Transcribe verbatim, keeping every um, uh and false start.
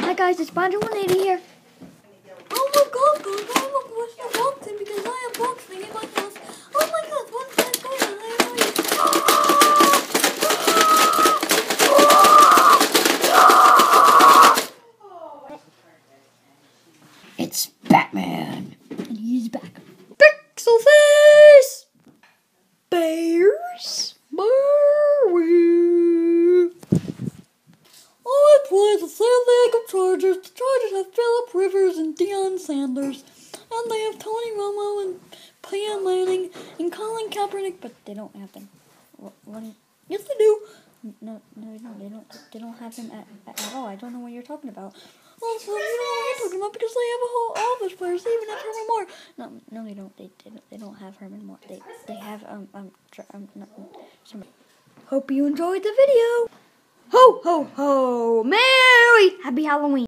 Hi guys, it's Bonjo one eighty here. Oh my god, guys, I have a question boxing because I have boxing in my house. Oh my god, one time going on, I have no idea. It's Batman, and he's back. Pixel face! Bears? Mario! I play the San Diego Chargers. The Chargers have Phillip Rivers and Deion Sanders. And they have Tony Romo and Peyton Manning and Colin Kaepernick, but they don't have them. What, what, yes, they do. No, no, no, they don't. They don't have him at, at all. I don't know what you're talking about. Also, you know what I'm talking about because they have a whole all of those players. They even have Herman Moore. No, no, they don't. They, they don't. They don't have Herman Moore. They, they have um um. um no, somebody. Hope you enjoyed the video. Ho, ho, ho. Merry Happy Halloween.